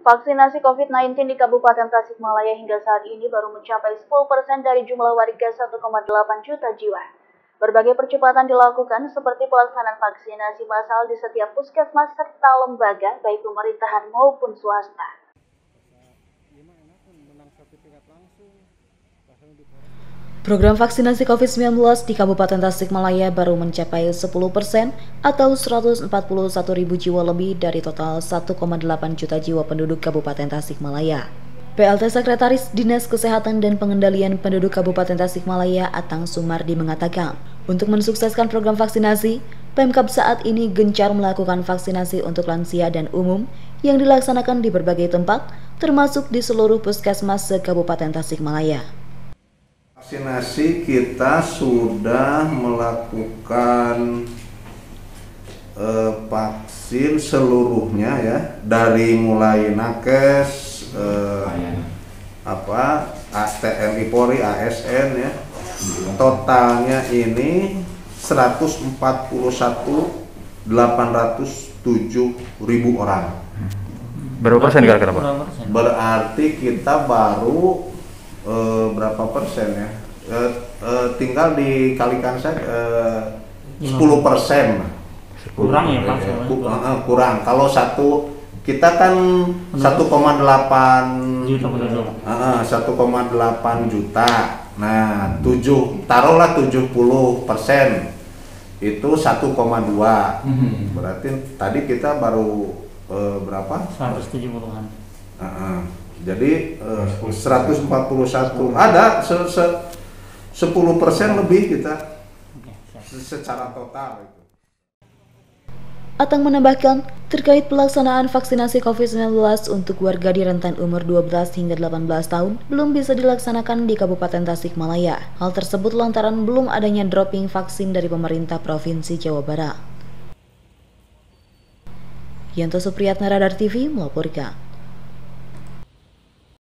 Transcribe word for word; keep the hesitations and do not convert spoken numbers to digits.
Vaksinasi covid sembilan belas di Kabupaten Tasikmalaya hingga saat ini baru mencapai sepuluh persen dari jumlah warga satu koma delapan juta jiwa. Berbagai percepatan dilakukan seperti pelaksanaan vaksinasi massal di setiap puskesmas serta lembaga baik pemerintahan maupun swasta. Program vaksinasi covid sembilan belas di Kabupaten Tasikmalaya baru mencapai sepuluh persen atau seratus empat puluh satu ribu jiwa lebih dari total satu koma delapan juta jiwa penduduk Kabupaten Tasikmalaya. P L T Sekretaris Dinas Kesehatan dan Pengendalian Penduduk Kabupaten Tasikmalaya Atang Sumardi mengatakan, untuk mensukseskan program vaksinasi, Pemkab saat ini gencar melakukan vaksinasi untuk lansia dan umum yang dilaksanakan di berbagai tempat, termasuk di seluruh puskesmas se-Kabupaten Tasikmalaya. Vaksinasi kita sudah melakukan eh, vaksin seluruhnya ya, dari mulai nakes, eh, apa, T N I Polri, A S N ya, totalnya ini seratus empat puluh satu ribu delapan ratus tujuh ribu orang. Berapa persen kira-kira Pak? Berarti kita baru eh, berapa persen ya? Uh, uh, tinggal dikalikan saja uh, sepuluh persen kurang ya Pak? Uh, uh, kurang. Kalau satu kita kan satu koma delapan satu koma delapan juta. Nah, tujuh taruhlah tujuh puluh persen itu satu koma dua. Hmm. Berarti tadi kita baru uh, berapa? seratus tujuh puluhan. Uh, uh. Jadi uh, seratus empat puluh satu ada se, se sepuluh persen lebih kita secara total. Atang menambahkan, terkait pelaksanaan vaksinasi covid sembilan belas untuk warga di rentan umur dua belas hingga delapan belas tahun belum bisa dilaksanakan di Kabupaten Tasikmalaya. Hal tersebut lantaran belum adanya dropping vaksin dari pemerintah Provinsi Jawa Barat. Yanto Supriyatna, Radar T V melaporkan.